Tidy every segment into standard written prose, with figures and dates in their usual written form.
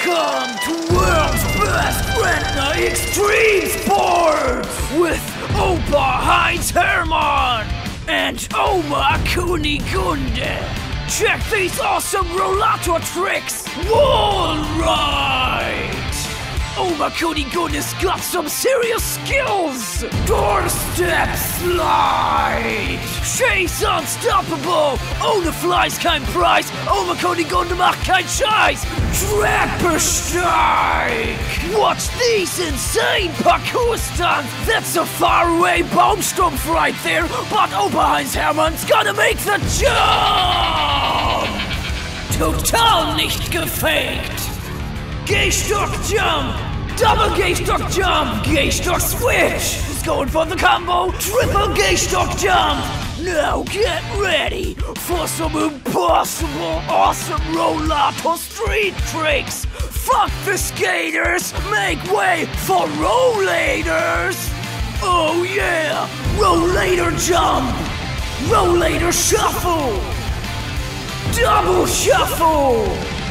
Welcome to World's Best Rentner Extreme Sports with Opa Heinz Hermann and Oma Kunigunde. Check these awesome rollator tricks. Wall ride. Oma Kunigunde's got some serious skills. Doorstep slide. Chase unstoppable. Ohne Fleiß kein Preis. Oma Kunigunde macht kein Scheiß. Treppensteig. Watch these insane parkour stunts. That's a faraway Baumstumpf right there. But Opa Heinz Hermann's gonna make the jump. Total nicht gefaked. Gehstock jump, double gehstock jump, gehstock switch. He's going for the combo, triple gehstock jump. Now get ready for some impossible, awesome rollator street tricks. Fuck the skaters, make way for rollators. Oh yeah, rollator jump, rollator shuffle, double shuffle.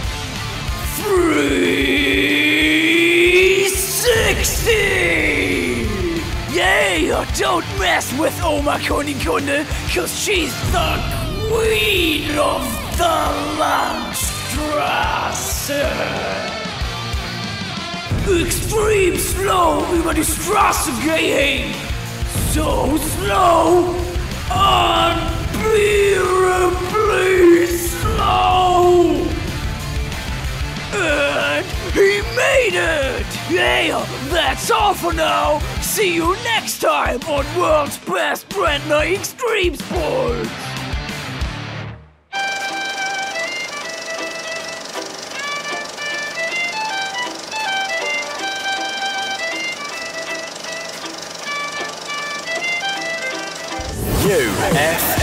360! Yeah, don't mess with Oma Kunigunde, cause she's the queen of the Landstraße. Extrem slow über die Straße gehen. So slow, unbearably slow. And he made it! Yeah, that's all for now. See you next time on World's Best Rentner Extreme Sports. UFM.